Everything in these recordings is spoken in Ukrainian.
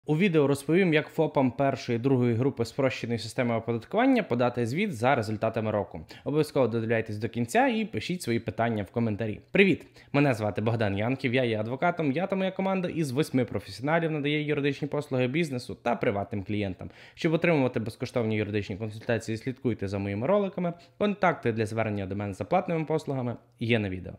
У відео розповім, як ФОПам першої і другої групи спрощеної системи оподаткування подати звіт за результатами року. Обов'язково додивляйтесь до кінця і пишіть свої питання в коментарі. Привіт! Мене звати Богдан Янків, я є адвокатом, я та моя команда із 8 професіоналів надає юридичні послуги бізнесу та приватним клієнтам. Щоб отримувати безкоштовні юридичні консультації, слідкуйте за моїми роликами. Контакти для звернення до мене за платними послугами є на відео.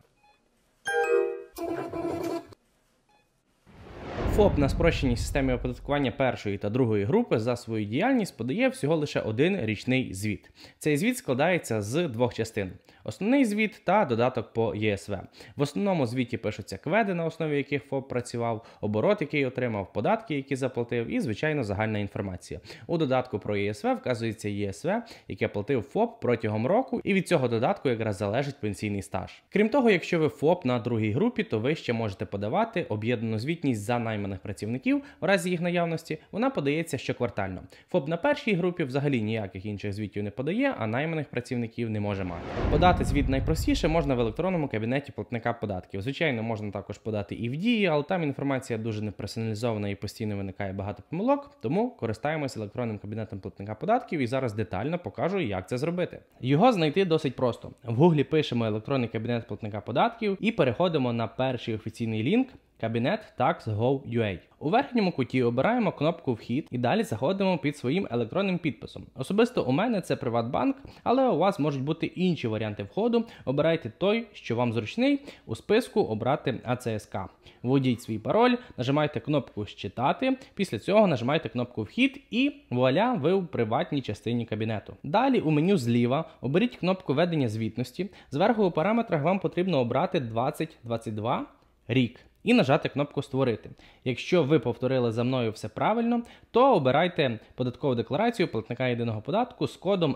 ФОП на спрощеній системі оподаткування першої та другої групи за свою діяльність подає всього лише один річний звіт. Цей звіт складається з двох частин. Основний звіт та додаток по ЄСВ. В основному звіті пишуться кведи, на основі яких ФОП працював, оборот, який отримав, податки, які заплатив, і, звичайно, загальна інформація. У додатку про ЄСВ вказується ЄСВ, яке платив ФОП протягом року, і від цього додатку якраз залежить пенсійний стаж. Крім того, якщо ви ФОП на другій групі, то ви ще можете подавати об'єднану звітність за найманих працівників, в разі їх наявності, вона подається щоквартально. ФОП на першій групі взагалі ніяких інших звітів не подає, а найманих працівників не може мати. Подати звіт найпростіше можна в електронному кабінеті платника податків. Звичайно, можна також подати і в Дії, але там інформація дуже неперсоналізована і постійно виникає багато помилок, тому користаємося електронним кабінетом платника податків і зараз детально покажу, як це зробити. Його знайти досить просто. В Гуглі пишемо електронний кабінет платника податків і переходимо на перший офіційний лінк Кабінет Tax.gov.ua. У верхньому куті обираємо кнопку «Вхід» і далі заходимо під своїм електронним підписом. Особисто у мене це Приватбанк, але у вас можуть бути інші варіанти входу. Обирайте той, що вам зручний, у списку обрати АЦСК. Вводіть свій пароль, нажимайте кнопку «Считати», після цього нажимайте кнопку «Вхід» і вуаля, ви у приватній частині кабінету. Далі у меню зліва оберіть кнопку «Ведення звітності». Зверху у параметрах вам потрібно обрати 2022 рік і нажати кнопку «Створити». Якщо ви повторили за мною все правильно, то обирайте податкову декларацію платника єдиного податку з кодом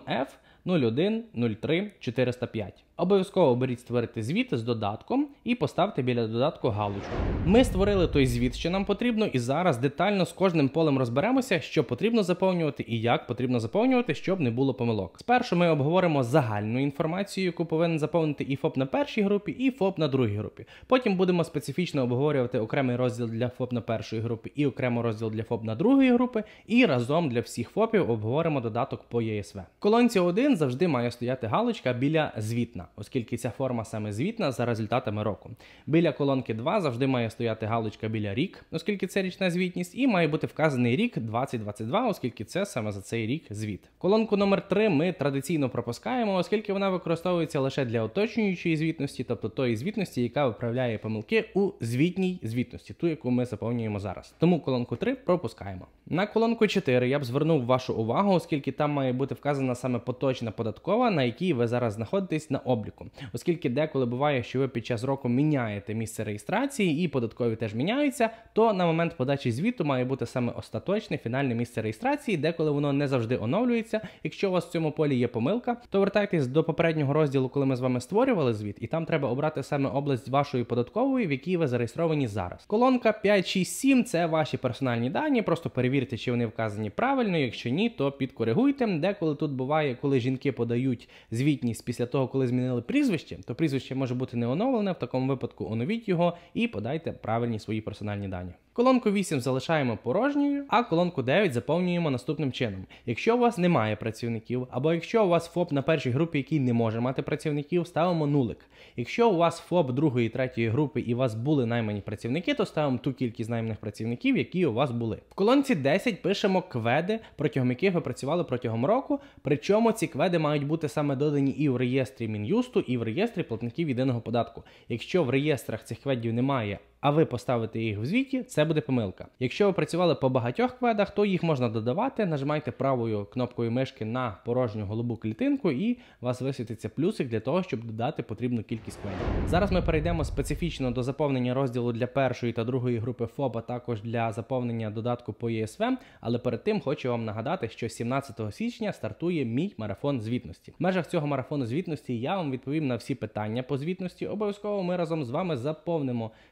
F0103405. Обов'язково оберіть «Створити звіт» з додатком і поставте біля додатку галочку. Ми створили той звіт, що нам потрібно, і зараз детально з кожним полем розберемося, що потрібно заповнювати і як потрібно заповнювати, щоб не було помилок. Спершу ми обговоримо загальну інформацію, яку повинен заповнити і ФОП на першій групі, і ФОП на другій групі. Потім будемо специфічно обговорювати окремий розділ для ФОП на першої групи і окремий розділ для ФОП на другої групи, і разом для всіх ФОПів обговоримо додаток по ЄСВ. В колонці 1 завжди має стояти галочка біля «Звітна», оскільки ця форма саме звітна за результатами року. Біля колонки 2 завжди має стояти галочка біля «Рік», оскільки це річна звітність, і має бути вказаний рік 2022, оскільки це саме за цей рік звіт. Колонку номер 3 ми традиційно пропускаємо, оскільки вона використовується лише для уточнюючої звітності, тобто тої звітності, яка виправляє помилки у звітній звітності, ту, яку ми заповнюємо зараз. Тому колонку 3 пропускаємо. На колонку 4 я б звернув вашу увагу, оскільки там має бути вказана саме поточна податкова, на якій ви зараз знаходитесь на обліку. Оскільки деколи буває, що ви під час року міняєте місце реєстрації і податкові теж міняються, то на момент подачі звіту має бути саме остаточне фінальне місце реєстрації, деколи воно не завжди оновлюється. Якщо у вас в цьому полі є помилка, то вертайтесь до попереднього розділу, коли ми з вами створювали звіт, і там треба обрати саме область вашої податкової, в якій ви зареєстровані зараз. Колонка 5, 6, 7 – це ваші персональні дані, просто перевірте, чи вони вказані правильно, якщо ні, то підкоригуйте. Деколи тут буває, коли жінки подають звітність після того, коли змінили прізвище, то прізвище може бути не оновлене, в такому випадку оновіть його і подайте правильні свої персональні дані. Колонку 8 залишаємо порожньою, а колонку 9 заповнюємо наступним чином. Якщо у вас немає працівників, або якщо у вас ФОП на першій групі, який не може мати працівників, ставимо нулик. Якщо у вас ФОП другої і третьої групи і у вас були наймані працівники, то ставимо ту кількість найманих працівників, які у вас були. В колонці 10 пишемо кведи, протягом яких ви працювали протягом року, причому ці кведи мають бути саме додані і в реєстрі Мін'юсту, і в реєстрі платників єдиного податку. Якщо в реєстрах цих кведів немає, а ви поставите їх в звіті, це буде помилка. Якщо ви працювали по багатьох кведах, то їх можна додавати, нажимайте правою кнопкою мишки на порожню голубу клітинку і у вас висвітиться плюсик для того, щоб додати потрібну кількість кведів. Зараз ми перейдемо специфічно до заповнення розділу для першої та другої групи ФОП, а також для заповнення додатку по ЄСВ, але перед тим хочу вам нагадати, що 17 січня стартує мій марафон звітності. В межах цього марафону звітності я вам відповім на всі питання по звітності. Обов'язково ми разом з вами заповнимо ці звіти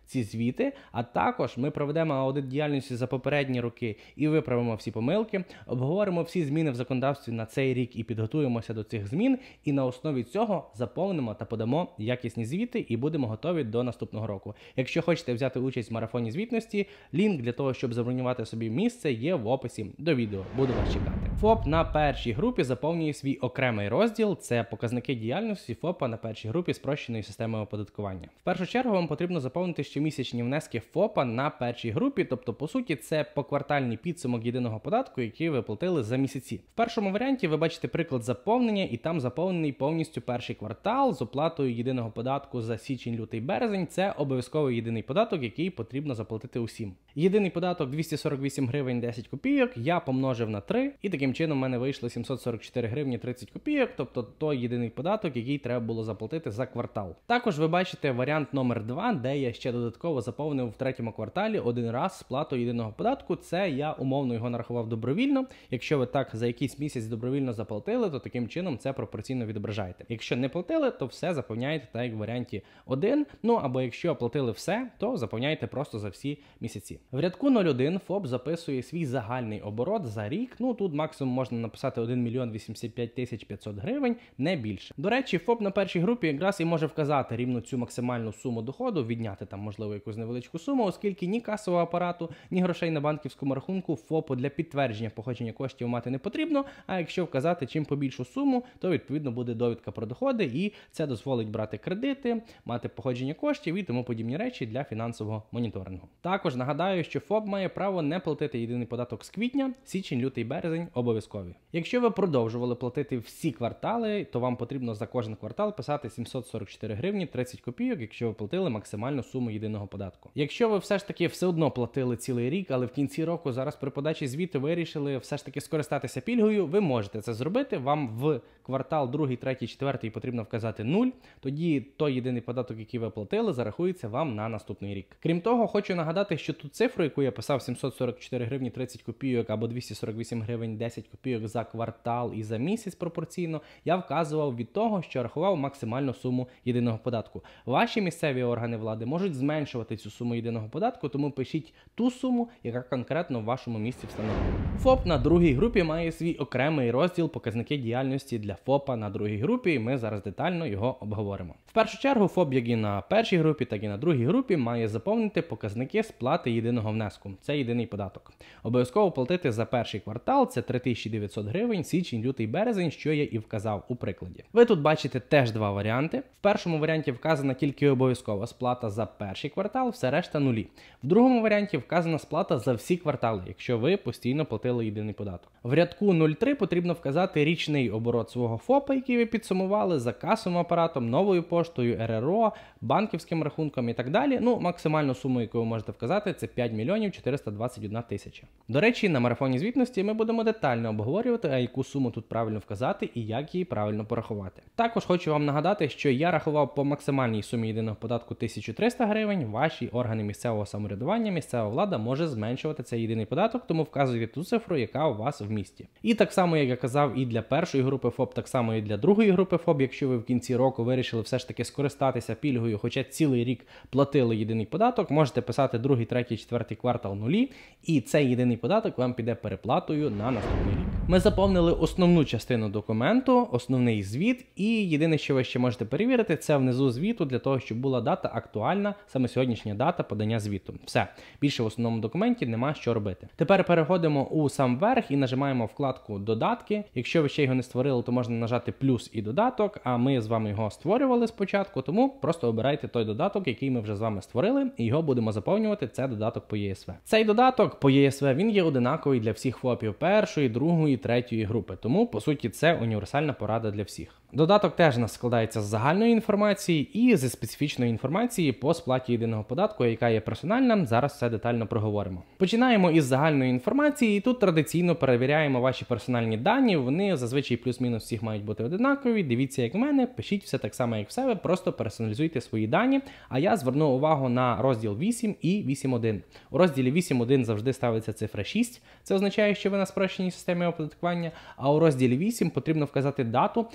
звіти, а також ми проведемо аудит діяльності за попередні роки і виправимо всі помилки, обговоримо всі зміни в законодавстві на цей рік і підготуємося до цих змін, і на основі цього заповнимо та подамо якісні звіти і будемо готові до наступного року. Якщо хочете взяти участь в марафоні звітності, лінк для того, щоб забронювати собі місце, є в описі до відео. Буду вас чекати. ФОП на першій групі заповнює свій окремий розділ – це показники діяльності ФОПа на першій групі спрощеної системи оподаткування. В першу чергу вам потрібно заповнити щомісячні внески ФОПа на першій групі, тобто, по суті, це поквартальний підсумок єдиного податку, який ви платили за місяці. В першому варіанті ви бачите приклад заповнення, і там заповнений повністю перший квартал з оплатою єдиного податку за січень, лютий, березень. Це обов'язковий єдиний податок, який потрібно заплатити усім. Єдиний податок 248 гривень 10 копійок, я помножив на 3, і таким чином в мене вийшло 744 гривні 30 копійок, тобто той єдиний податок, який треба було заплатити за квартал. Також ви бачите варіант номер 2, де я ще додатково заповнив в третьому кварталі один раз сплату єдиного податку. Це я умовно його нарахував добровільно. Якщо ви так за якийсь місяць добровільно заплатили, то таким чином це пропорційно відображаєте. Якщо не платили, то все заповняєте так як в варіанті 1, ну або якщо платили все, то заповняєте просто за всі місяці. В рядку 01 ФОП записує свій загальний оборот за рік, ну тут максимум можна написати 1 мільйон 85 тисяч 500 гривень, не більше. До речі, ФОП на першій групі якраз і може вказати рівно цю максимальну суму доходу, відняти там можливо якусь невеличку суму, оскільки ні касового апарату, ні грошей на банківському рахунку ФОПу для підтвердження походження коштів мати не потрібно, а якщо вказати чим побільшу суму, то відповідно буде довідка про доходи і це дозволить брати кредити, мати походження коштів і тому подібні речі для фінансового моніторингу. Також нагадаю, що ФОП має право не платити єдиний податок з квітня, січень, лютий, березень обов'язкові. Якщо ви продовжували платити всі квартали, то вам потрібно за кожен квартал писати 744 гривні 30 копійок, якщо ви платили максимальну суму єдиного податку. Якщо ви все ж таки все одно платили цілий рік, але в кінці року зараз при подачі звіту вирішили все ж таки скористатися пільгою, ви можете це зробити. Вам в квартал 2, 3, 4 потрібно вказати 0, тоді той єдиний податок, який ви платили, зарахується вам на наступний рік. Крім того, хочу нагадати, що ту цифру, яку я писав 744 гривні 30 копійок або 248 гривень 10 копійок за квартал і за місяць пропорційно, я вказував від того, що рахував максимальну суму єдиного податку. Ваші місцеві органи влади можуть зменшувати цю суму єдиного податку, тому пишіть ту суму, яка конкретно в вашому місці встановлена. ФОП на другій групі має свій окремий розділ показники діяльності для ФОПа на другій групі, і ми зараз детально його обговоримо. В першу чергу ФОП, як і на першій групі, так і на другій групі, має заповнити показники сплати єдиного внеску. Це єдиний податок. Обов'язково платити за перший квартал, це 3900 гривень, січень, лютий, березень, що я і вказав у прикладі. Ви тут бачите теж два варіанти. В першому варіанті вказана тільки обов'язкова сплата за перший квартал, все решта нулі. В другому варіанті вказана сплата за всі квартали, якщо ви постійно платили єдиний податок. В рядку 03 потрібно вказати річний оборот свого ФОПа, який ви підсумували, за касовим апаратом, новою поштою, РРО, банківським рахунком і так далі. Ну, максимальну суму, яку ви можете вказати, це 5 мільйонів 421 тисяча. До речі, на марафоні звітності ми будемо детально обговорювати, а яку суму тут правильно вказати і як її правильно порахувати. Також хочу вам нагадати, що я рахував по максимальній сумі єдиного податку 1300 гривень, ваші органи місцевого самоврядування, місцева влада може зменшувати цей єдиний податок, тому вказуйте ту цифру, яка у вас в місті. І так само, як я казав, і для першої групи ФОП, так само і для другої групи ФОП, якщо ви в кінці року вирішили все ж таки скористатися пільгою, хоча цілий рік платили єдиний податок, можете писати 2, 3, 4 квартал нулі, і цей єдиний податок вам піде переплатою на наступний рік. Ми заповнили основну частину документу, основний звіт, і єдине, що ви ще можете перевірити, це внизу звіту для того, щоб була дата актуальна, саме сьогоднішня дата подання звіту. Все, більше в основному документі нема що робити. Тепер переходимо у сам верх і нажимаємо вкладку «Додатки». Якщо ви ще його не створили, то можна нажати «Плюс» і «Додаток», а ми з вами його створювали спочатку, тому просто обирайте той додаток, який ми вже з вами створили, і його будемо заповнювати, це додаток по ЄСВ. Цей додаток по ЄСВ, він є одинаковий для всіх ФОПів першої, другої, третьої групи, тому, по суті, це універсальна порада для всіх. Додаток теж у нас складається з загальної інформації і зі специфічної інформації по сплаті єдиного податку, яка є персональна, зараз все детально проговоримо. Починаємо із загальної інформації, і тут традиційно перевіряємо ваші персональні дані, вони зазвичай плюс-мінус всіх мають бути одинакові, дивіться як в мене, пишіть все так само як в себе, просто персоналізуйте свої дані, а я зверну увагу на розділ 8 і 8.1. У розділі 8.1 завжди ставиться цифра 6, це означає, що ви на спрощеній системі оподаткування, а у розділі 8 потрібно вказати дату, з якої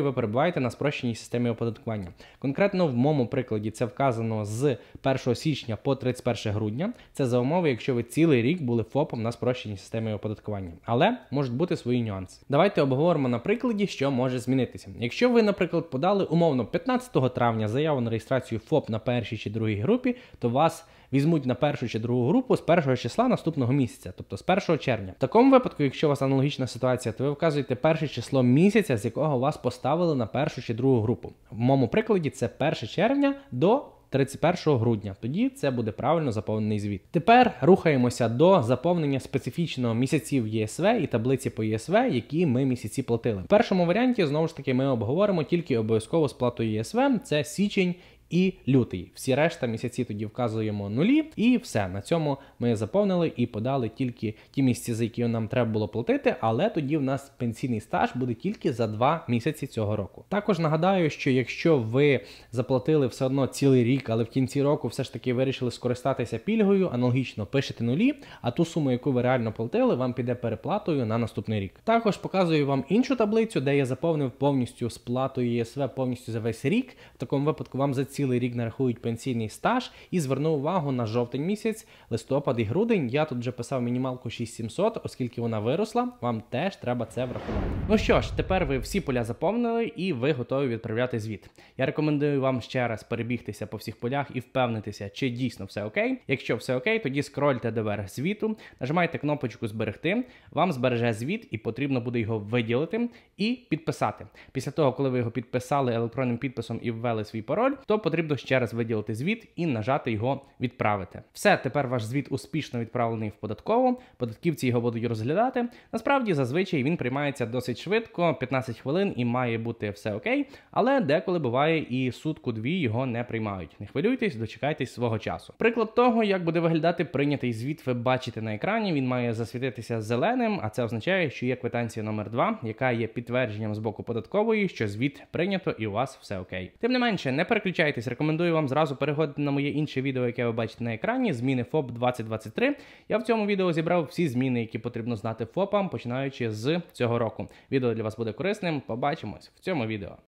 ви перебуваєте на спрощеній системі оподаткування. Конкретно в моєму прикладі це вказано з 1 січня по 31 грудня. Це за умови, якщо ви цілий рік були ФОПом на спрощеній системі оподаткування. Але можуть бути свої нюанси. Давайте обговоримо на прикладі, що може змінитися. Якщо ви, наприклад, подали умовно 15 травня заяву на реєстрацію ФОП на першій чи другій групі, то вас візьмуть на першу чи другу групу з 1 числа наступного місяця, тобто з 1 червня. В такому випадку, якщо у вас аналогічна ситуація, то ви вказуєте перше число місяця, з якого вас поставили на першу чи другу групу. В моєму прикладі це 1 червня до 31 грудня. Тоді це буде правильно заповнений звіт. Тепер рухаємося до заповнення специфічного місяців ЄСВ і таблиці по ЄСВ, які ми місяці платили. В першому варіанті, знову ж таки, ми обговоримо тільки обов'язково сплату ЄСВ, це січень і лютий. Всі решта місяці тоді вказуємо нулі, і все. На цьому ми заповнили і подали тільки ті місяці, за які нам треба було платити, але тоді в нас пенсійний стаж буде тільки за 2 місяці цього року. Також нагадаю, що якщо ви заплатили все одно цілий рік, але в кінці року все ж таки вирішили скористатися пільгою, аналогічно пишете нулі, а ту суму, яку ви реально платили, вам піде переплатою на наступний рік. Також показую вам іншу таблицю, де я заповнив повністю сплату ЄСВ повністю за весь рік. В такому випадку вам за цілий рік нарахують пенсійний стаж, і зверну увагу на жовтень місяць, листопад і грудень. Я тут вже писав мінімалку 6700, оскільки вона виросла, вам теж треба це врахувати. Ну що ж, тепер ви всі поля заповнили і ви готові відправляти звіт. Я рекомендую вам ще раз перебігтися по всіх полях і впевнитися, чи дійсно все окей. Якщо все окей, тоді скрольте доверх звіту, нажимайте кнопочку «Зберегти», вам збереже звіт і потрібно буде його виділити і підписати. Після того, коли ви його підписали електронним підписом і ввели свій пароль, то потрібно ще раз виділити звіт і нажати його «Відправити». Все, тепер ваш звіт успішно відправлений в податкову, податківці його будуть розглядати. Насправді, зазвичай він приймається досить швидко, 15 хвилин і має бути все окей, але деколи буває і сутку-дві його не приймають. Не хвилюйтесь, дочекайтесь свого часу. Приклад того, як буде виглядати прийнятий звіт, ви бачите на екрані, він має засвітитися зеленим, а це означає, що є квитанція номер 2, яка є підтвердженням з боку податкової, що звіт прийнято і у вас все окей. Тим не менше, не переключайтесь, рекомендую вам зразу переходити на моє інше відео, яке ви бачите на екрані, зміни ФОП 2023. Я в цьому відео зібрав всі зміни, які потрібно знати ФОПам, починаючи з цього року. Відео для вас буде корисним, побачимось в цьому відео.